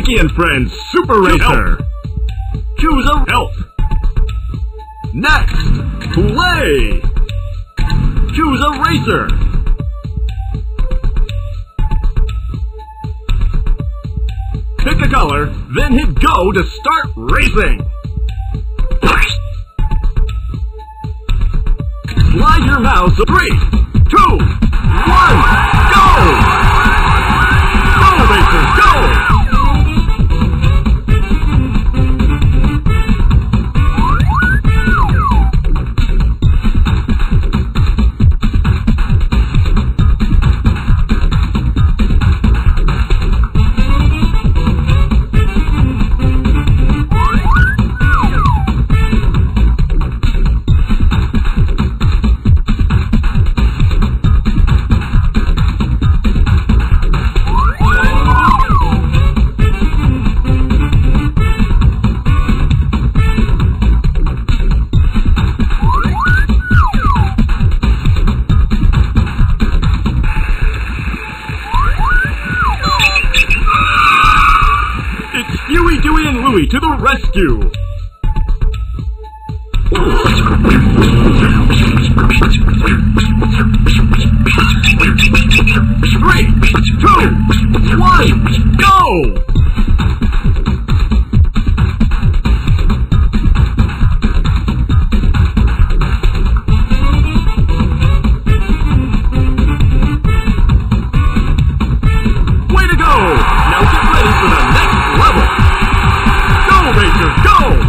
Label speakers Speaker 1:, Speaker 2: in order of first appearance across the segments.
Speaker 1: Mickey and Friends Super Racer. Choose a health. Next, play. Choose a racer. Pick a color, then hit go to start racing. Slide your mouse. 3, 2, 1, go! Go, racers, go! Huey, Dewey, and Louie to the rescue! 3, 2, 1, go! Way to go! Now get ready for the next level! Racers, go!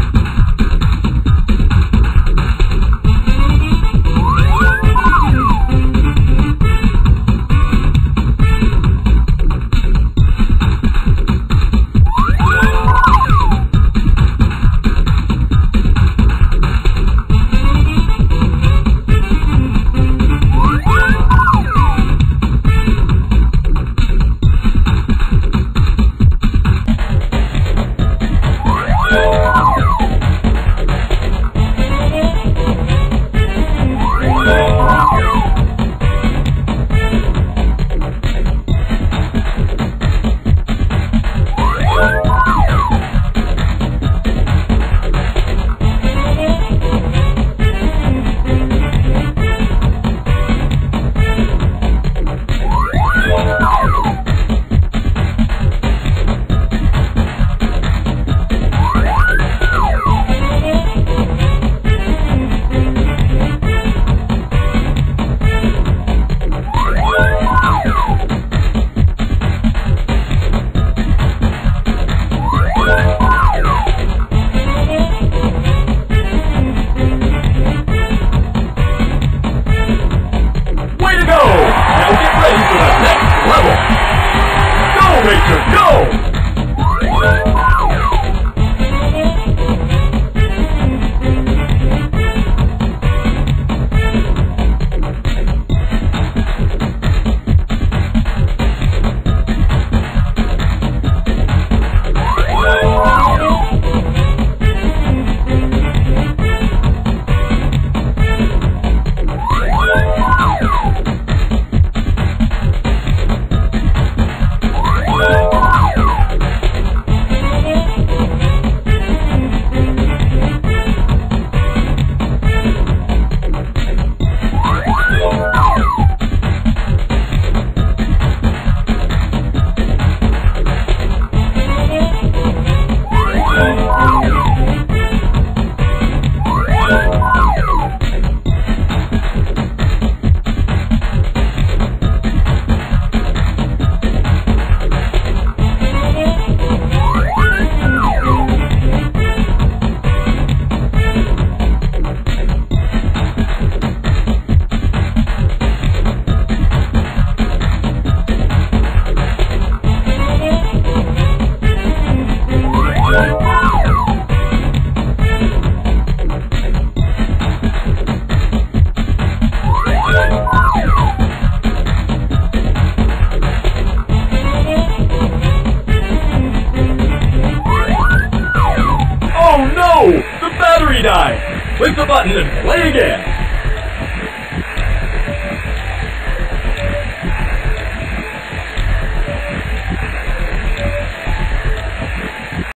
Speaker 2: The battery died! Click the button and play again!